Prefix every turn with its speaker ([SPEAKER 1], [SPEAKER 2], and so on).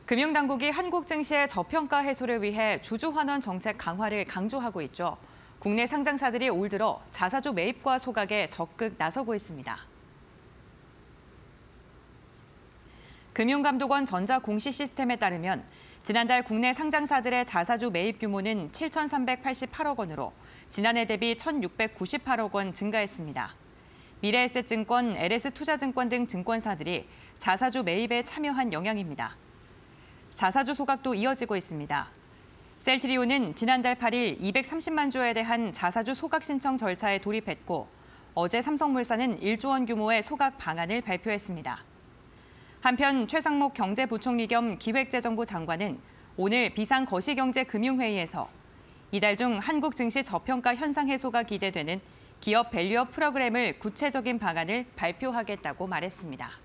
[SPEAKER 1] 금융당국이 한국 증시의 저평가 해소를 위해 주주환원 정책 강화를 강조하고 있죠. 국내 상장사들이 올 들어 자사주 매입과 소각에 적극 나서고 있습니다. 금융감독원 전자공시 시스템에 따르면 지난달 국내 상장사들의 자사주 매입 규모는 7,388억 원으로 지난해 대비 1,698억 원 증가했습니다. 미래에셋증권, LS투자증권 등 증권사들이 자사주 매입에 참여한 영향입니다. 자사주 소각도 이어지고 있습니다. 셀트리온은 지난달 8일 230만 주에 대한 자사주 소각 신청 절차에 돌입했고 어제 삼성물산은 1조 원 규모의 소각 방안을 발표했습니다. 한편 최상목 경제부총리 겸 기획재정부 장관은 오늘 비상거시경제금융회의에서 이달 중 한국 증시 저평가 현상 해소가 기대되는 기업 밸류업 프로그램을 구체적인 방안을 발표하겠다고 말했습니다.